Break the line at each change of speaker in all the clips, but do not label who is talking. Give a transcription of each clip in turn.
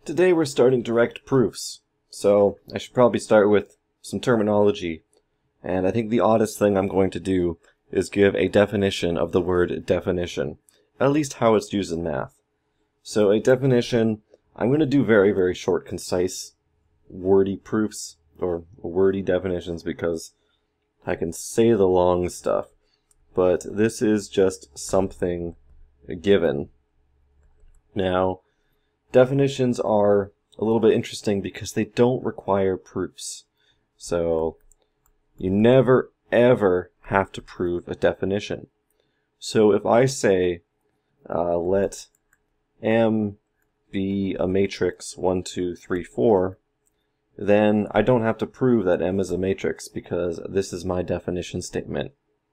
Today we're starting direct proofs, so I should probably start with some terminology, and I think the oddest thing I'm going to do is give a definition of the word definition, at least how it's used in math. So a definition, I'm going to do very, very short, concise, wordy proofs, or wordy definitions, because I can say the long stuff, but this is just something given. Now, definitions are a little bit interesting because they don't require proofs. So you never ever have to prove a definition. So if I say let M be a matrix 1, 2, 3, 4, then I don't have to prove that M is a matrix because this is my definition statement.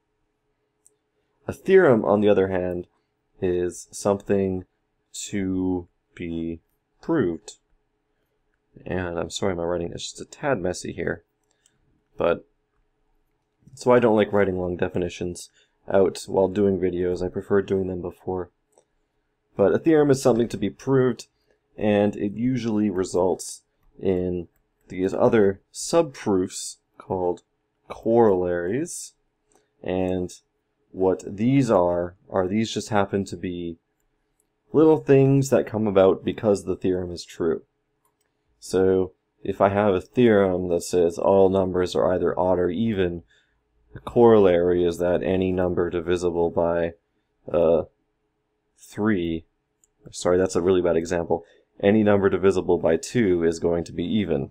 A theorem, on the other hand, is something to be proved. And I'm sorry, my writing is just a tad messy here. But so I don't like writing long definitions out while doing videos. I prefer doing them before. But a theorem is something to be proved, and it usually results in these other subproofs called corollaries. And what these are these just happen to be little things that come about because the theorem is true. So if I have a theorem that says all numbers are either odd or even, the corollary is that any number divisible by 3, sorry, that's a really bad example, any number divisible by 2 is going to be even.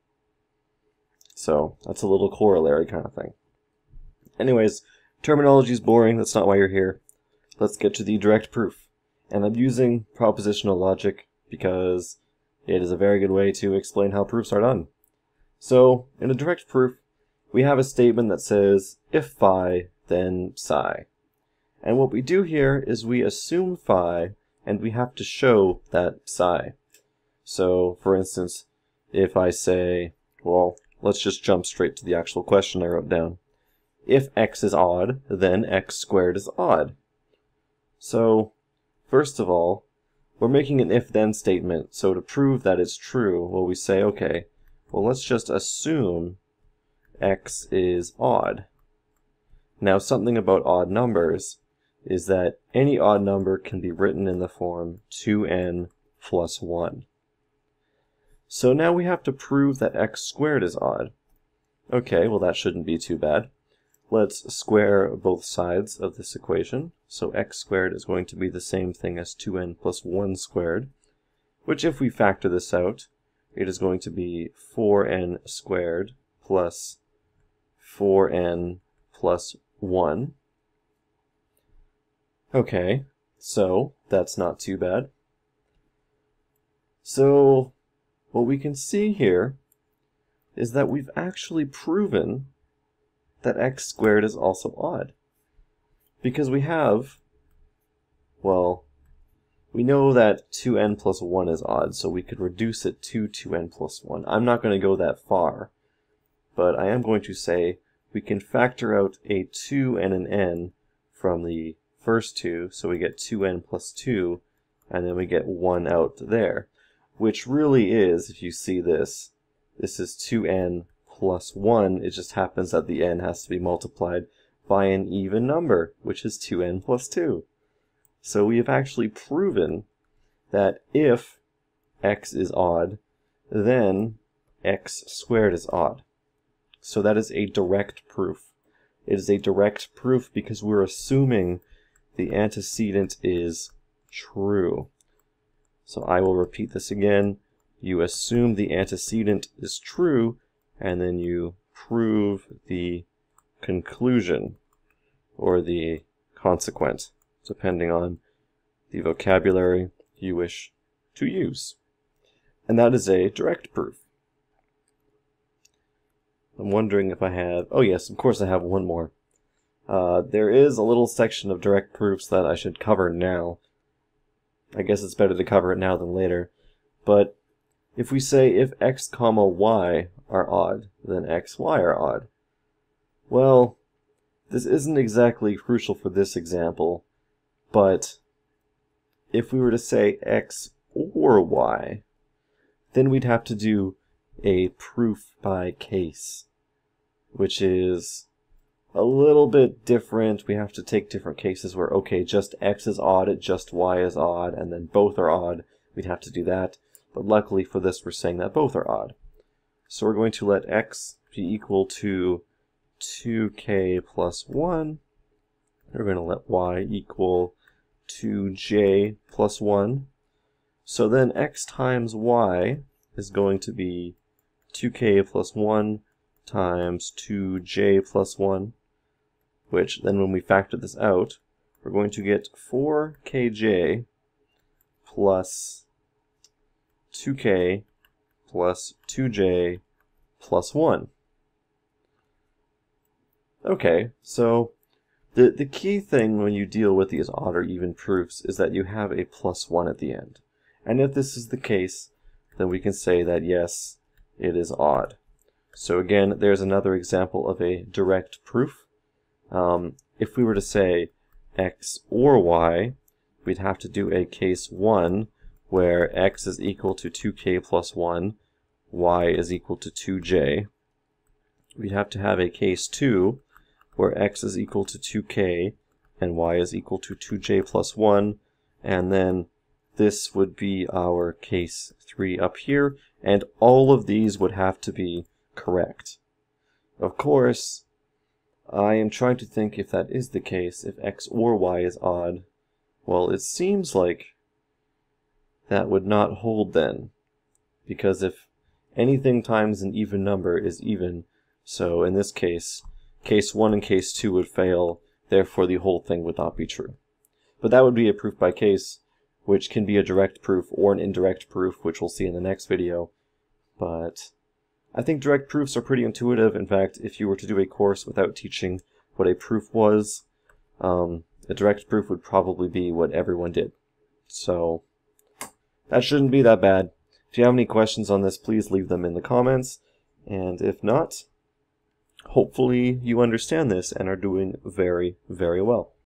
So that's a little corollary kind of thing. Anyways, terminology is boring, that's not why you're here. Let's get to the direct proof. And I'm using propositional logic because it is a very good way to explain how proofs are done. So, in a direct proof, we have a statement that says, if phi, then psi. And what we do here is we assume phi, and we have to show that psi. So, for instance, if I say, well, let's just jump straight to the actual question I wrote down. If x is odd, then x squared is odd. So, first of all, we're making an if-then statement, so to prove that it's true, well, we say, okay, well, let's just assume x is odd. Now, something about odd numbers is that any odd number can be written in the form 2n plus 1. So now we have to prove that x squared is odd. Okay, well, that shouldn't be too bad. Let's square both sides of this equation. So x squared is going to be the same thing as 2n plus 1 squared, which if we factor this out, it is going to be 4n squared plus 4n plus 1. Okay, so that's not too bad. So what we can see here is that we've actually proven that x squared is also odd. Because we have, well, we know that 2n plus 1 is odd, so we could reduce it to 2n plus 1. I'm not going to go that far, but I am going to say we can factor out a 2 and an n from the first two, so we get 2n plus 2, and then we get 1 out there, which really is, if you see this, this is 2n plus 1, it just happens that the n has to be multiplied by an even number, which is 2n plus 2. So we have actually proven that if x is odd, then x squared is odd. So that is a direct proof. It is a direct proof because we're assuming the antecedent is true. So I will repeat this again. You assume the antecedent is true, and then you prove the conclusion, or the consequent, depending on the vocabulary you wish to use. And that is a direct proof. I'm wondering if I have, oh yes, of course I have one more. There is a little section of direct proofs that I should cover now. I guess it's better to cover it now than later. But if we say if x comma y are odd, then x, y are odd. Well, this isn't exactly crucial for this example, but if we were to say x or y, then we'd have to do a proof by case, which is a little bit different. We have to take different cases where, okay, just x is odd, just y is odd, and then both are odd. We'd have to do that. But luckily for this, we're saying that both are odd. So we're going to let x be equal to 2k plus 1. We're going to let y equal 2j plus 1. So then x times y is going to be 2k plus 1 times 2j plus 1, which then when we factor this out, we're going to get 4kj plus 2k plus 2j plus 1. Okay, so the key thing when you deal with these odd or even proofs is that you have a plus 1 at the end. And if this is the case, then we can say that yes, it is odd. So again, there's another example of a direct proof. If we were to say x or y, we'd have to do a case 1 where x is equal to 2k plus 1, y is equal to 2j. We'd have to have a case 2 where x is equal to 2k and y is equal to 2j plus 1, and then this would be our case 3 up here, and all of these would have to be correct. Of course, I am trying to think if that is the case, if x or y is odd. Well, it seems like that would not hold then, because if anything times an even number is even, so in this case, case 1 and case 2 would fail, therefore the whole thing would not be true. But that would be a proof by case, which can be a direct proof or an indirect proof, which we'll see in the next video. But I think direct proofs are pretty intuitive. In fact, if you were to do a course without teaching what a proof was, a direct proof would probably be what everyone did. So that shouldn't be that bad. If you have any questions on this, please leave them in the comments. And if not, hopefully you understand this and are doing very, very well.